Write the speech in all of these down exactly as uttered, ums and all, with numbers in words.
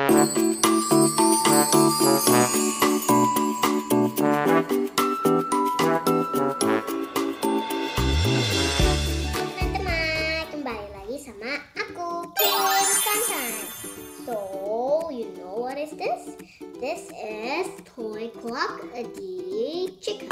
Teman-teman, kembali lagi sama aku, Tonton. So, you know what is this? This is toy Cluck-A-Dee chicken.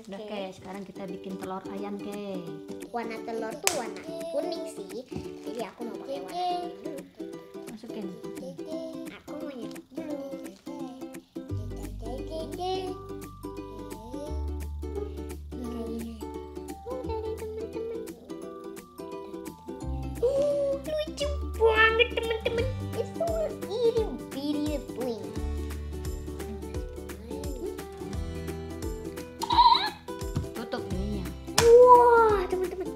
Udah Ke, sekarang kita bikin telur ayam Ke. Warna telur tuh warna kuning sih. Jadi aku mau pakai warna kuning dulu. Masukin. Aku mau nyetak dulu. Uh, lucu banget teman-teman. It's so itty bitty bling. Tutup ininya. Wah, teman-teman.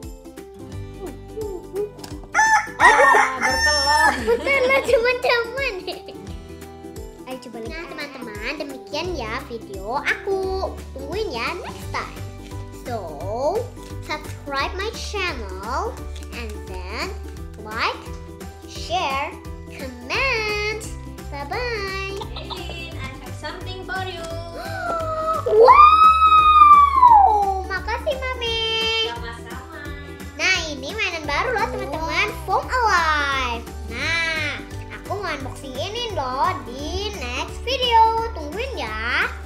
Ah, bertelur. Betul teman-teman. Ayo coba lihat. Nah teman-teman, demikian ya video aku. Tungguin ya next time. So, subscribe my channel and then like, share, comment. Bye bye. I have something for you. Wow, makasih Mami. Sama-sama. Nah ini mainan baru loh teman-teman, Foam Alive. Nah, aku mau unboxing ini loh di next video. Tungguin ya.